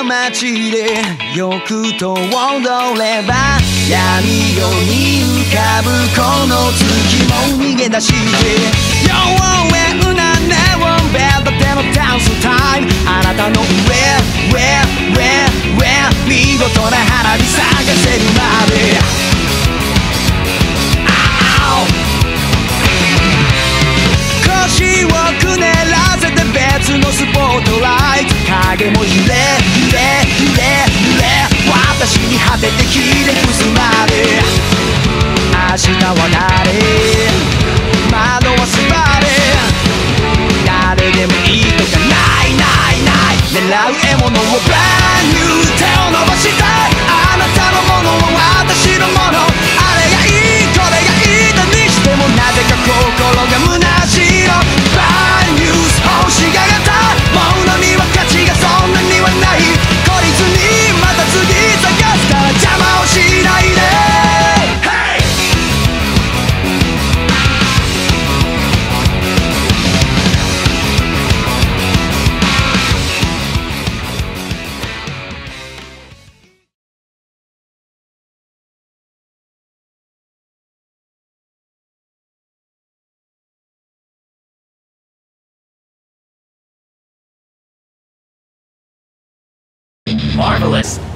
街でよくと踊れば闇夜に浮かぶこの月も逃げ出して妖艶なネオンベッドでのダンスタイムあなたの上見事な花火咲かせるまで腰をくねらせて別のスポットライト影も揺れ私に果ててひれ伏すまで明日は誰窓はすばれ誰でもいいとかない狙う獲物を brand new 手を伸ばしたいあなたのものは私のものあれがいいこれがいいだにしてもなぜか心が虚しいの brand new 星が型ものには価値がそんなにはない孤立にまた次探すから邪魔をしないで、hey! Marvelous!